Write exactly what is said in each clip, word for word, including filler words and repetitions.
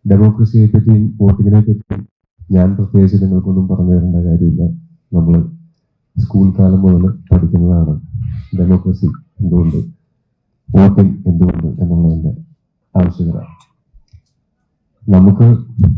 ഡെമോക്രസിയെ പറ്റിയും വോട്ടിങ്ങിനെ പറ്റിയും ഞാൻ പ്രത്യേകിച്ച് നിങ്ങൾക്കൊന്നും പറഞ്ഞു തരേണ്ട കാര്യമില്ല. നമ്മൾ സ്കൂൾ കാലം മുതൽ പഠിക്കുന്നതാണ് ഡെമോക്രസി എന്തുകൊണ്ട്, വോട്ടിംഗ് എന്തുകൊണ്ട് എന്നുള്ളതിൻ്റെ ആവശ്യകത. നമുക്ക്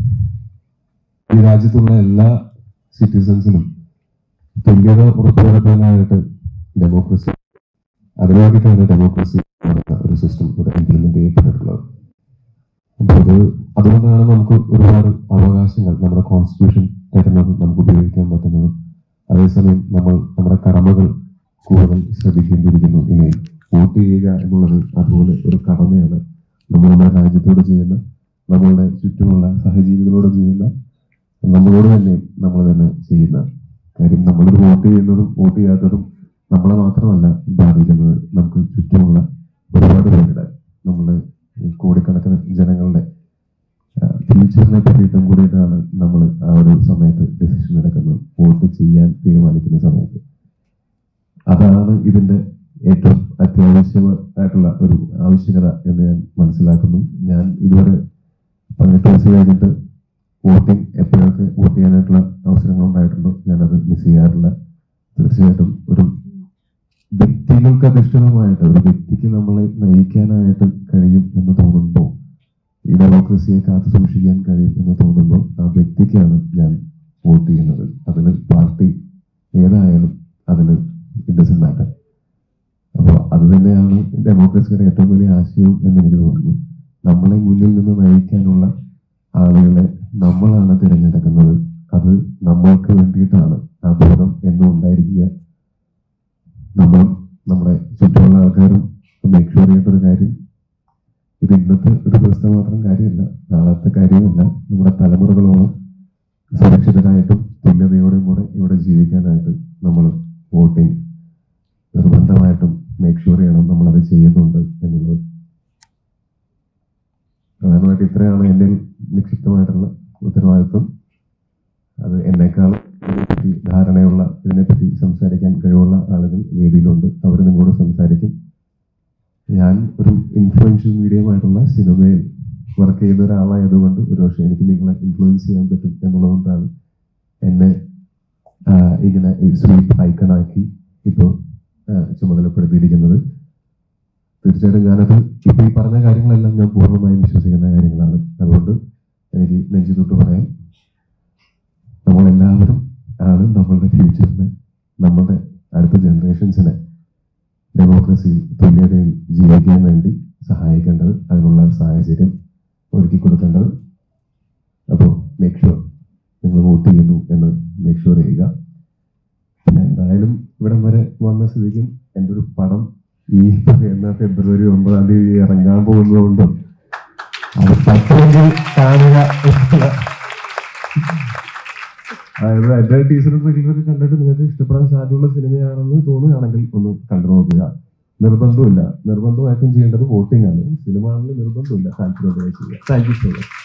ഈ രാജ്യത്തുള്ള എല്ലാ സിറ്റിസൺസിനും തുല്യത ഉറപ്പുവരുത്താനായിട്ട് ഡെമോക്രസി, അതിനുവേണ്ടിയിട്ടാണ് ഡെമോക്രസി ഒരു സിസ്റ്റം ഇവിടെ ഇംപ്ലിമെന്റ് ചെയ്യപ്പെട്ടിട്ടുള്ളത്. അപ്പോൾ അത് അതുകൊണ്ടാണ് നമുക്ക് ഒരുപാട് അവകാശങ്ങൾ നമ്മുടെ കോൺസ്റ്റിറ്റ്യൂഷൻ തരുന്നത്, നമുക്ക് ഉപയോഗിക്കാൻ പറ്റുന്നത്. അതേസമയം നമ്മൾ നമ്മുടെ കടമകൾ കൂടുതൽ ശ്രദ്ധിക്കേണ്ടിയിരിക്കുന്നു. ഇനി വോട്ട് ചെയ്യുക എന്നുള്ളത് അതുപോലെ ഒരു കടമയാണ്. നമ്മൾ നമ്മുടെ രാജ്യത്തോട് ചെയ്യുന്ന, നമ്മളുടെ ചുറ്റുമുള്ള സഹജീവികളോട് ചെയ്യുന്ന, നമ്മളോട് തന്നെ നമ്മൾ തന്നെ ചെയ്യുന്ന കാര്യം. നമ്മളൊരു വോട്ട് ചെയ്യുന്നതും വോട്ട് ചെയ്യാത്തതും നമ്മളെ മാത്രമല്ല ബാധിക്കുന്നത്, നമുക്ക് ചുറ്റുമുള്ള ഒരുപാട് പേരുടെ, നമ്മുടെ കോടിക്കണക്കിന് ജനങ്ങളുടെ ഫ്യൂച്ചറിനെ പറ്റിയിട്ടും കൂടിയിട്ടാണ് നമ്മൾ ആ ഒരു സമയത്ത് ഡിസിഷൻ എടുക്കുന്നത്, വോട്ട് ചെയ്യാൻ തീരുമാനിക്കുന്ന സമയത്ത്. അതാണ് ഇതിന്റെ ഏറ്റവും അത്യാവശ്യമായിട്ടുള്ള ഒരു ആവശ്യകത എന്ന് ഞാൻ മനസ്സിലാക്കുന്നു. ഞാൻ ഇതുവരെ പതിനെട്ട് വയസ്സ് കഴിഞ്ഞിട്ട് വോട്ടിംഗ് എപ്പോഴൊക്കെ വോട്ട് ചെയ്യാനായിട്ടുള്ള അവസരങ്ങൾ ഉണ്ടായിട്ടുണ്ടോ ഞാനത് മിസ് ചെയ്യാറില്ല. തീർച്ചയായിട്ടും ഒരു വ്യക്തികൾക്ക് അധിഷ്ഠിതമായിട്ട് ഒരു വ്യക്തിക്ക് നമ്മളെ നയിക്കാനായിട്ട് കഴിയും എന്ന് തോന്നുമ്പോൾ, ഈ ഡെമോക്രസിയെ കാത്തു സൂക്ഷിക്കാൻ കഴിയും എന്ന് തോന്നുമ്പോൾ ആ വ്യക്തിക്കാണ് ഞാൻ വോട്ട് ചെയ്യുന്നത്. അതിൽ പാർട്ടി ഏതായാലും അതിൽ ഇറ്റ് ഡസന്റ് മാറ്റർ. അപ്പോൾ അത് തന്നെയാണ് ഡെമോക്രസിയുടെ ഏറ്റവും വലിയ ആശയവും എന്ന് എനിക്ക് തോന്നുന്നു. നമ്മളെ മുന്നിൽ നിന്ന് നയിക്കാനുള്ള ആളുകളെ നമ്മളാണ് തിരഞ്ഞെടുക്കുന്നത്. അത് നമ്മൾക്ക് വേണ്ടിയിട്ടാണ്. ആ ബോധം എന്നും ഉണ്ടായിരിക്കുക. നമ്മൾ നമ്മുടെ ചുറ്റുമുള്ള ആൾക്കാരും മേക്ക് ഷുവർ ചെയ്യേണ്ട ഒരു കാര്യം, ഇത് ഇന്നത്തെ ഒരു ദിവസത്തെ മാത്രം കാര്യമല്ല, നാളത്തെ കാര്യമല്ല. നമ്മുടെ തലമുറകളോളം സുരക്ഷിതരായിട്ടും തുല്യതയോടെയും കൂടെ ഇവിടെ ജീവിക്കാനായിട്ട് നമ്മൾ വോട്ടിംഗ് നിർബന്ധമായിട്ടും മേക്ക് ഷുവർ ചെയ്യണം നമ്മളത് ചെയ്യുന്നുണ്ട് എന്നുള്ളത്. പ്രധാനമായിട്ട് ഇത്രയാണ് എൻ്റെ നിക്ഷിപ്തമായിട്ടുള്ള ഉത്തരവാദിത്വം. അത് എന്നേക്കാൾ ഇതിനെപ്പറ്റി ധാരണയുള്ള, ഇതിനെപ്പറ്റി സംസാരിക്കാൻ കഴിവുള്ള ആളുകൾ വേദിയിലുണ്ട്. അവർ നിങ്ങളോട് സംസാരിക്കും. ഞാൻ ഒരു ഇൻഫ്ലുവൻഷ്യൽ മീഡിയമായിട്ടുള്ള സിനിമയിൽ വർക്ക് ചെയ്യുന്ന ഒരാളായതുകൊണ്ട് ഒരുപക്ഷെ എനിക്ക് നിങ്ങളെ ഇൻഫ്ലുവൻസ് ചെയ്യാൻ പറ്റും എന്നുള്ളതുകൊണ്ടാണ് എന്നെ ഇങ്ങനെ സ്വീപ്പ് ഐക്കണാക്കി ഇപ്പോൾ ചുമതലപ്പെടുത്തിയിരിക്കുന്നത്. തീർച്ചയായിട്ടും ഞാനത് ഇപ്പോൾ ഈ പറഞ്ഞ കാര്യങ്ങളെല്ലാം ഞാൻ പൂർണ്ണമായും വിശ്വസിക്കുന്ന കാര്യങ്ങളാണ്. അതുകൊണ്ട് എനിക്ക് നെഞ്ചു തൊട്ട് പറയാം, നമ്മളെല്ലാവരും ആണ് നമ്മളുടെ ഫ്യൂച്ചറിനെ, നമ്മുടെ അടുത്ത ജനറേഷൻസിനെ ഡെമോക്രസിയിൽ തുല്യതയിൽ ജീവിക്കാൻ വേണ്ടി സഹായിക്കേണ്ടത്, അതിനുള്ള സാഹചര്യം ഒരുക്കി കൊടുക്കേണ്ടത്. അപ്പോൾ മേക്ക് ഷുവർ നിങ്ങൾ വോട്ട് ചെയ്യുന്നു എന്ന് മേക്ക് ഷുവർ ചെയ്യുക. പിന്നെ എന്തായാലും ഇവിടം വരെ വന്ന സ്ഥിതിക്കും എൻ്റെ ഒരു പടം ഈ പറയുന്ന ഫെബ്രുവരി ഒമ്പതാം തീയതി ഇറങ്ങാൻ പോകുന്നതുകൊണ്ടും അത് പറ്റുമെങ്കിൽ കാണുക. അതായത് എൻ്റെ ടീച്ചറും ട്രെയിലറൊക്കെ കണ്ടിട്ട് നിങ്ങൾക്ക് ഇഷ്ടപ്പെടാൻ സാധ്യതയുള്ള സിനിമയാണെന്ന് തോന്നുകയാണെങ്കിൽ ഒന്ന് കണ്ടു നോക്കുക. നിർബന്ധമില്ല, നിർബന്ധമായിട്ടും ചെയ്യേണ്ടത് വോട്ടിംഗ് ആണ്. സിനിമ ആണെങ്കിൽ നിർബന്ധമില്ല, താല്പര്യമായി ചെയ്യുക. Thank you so much.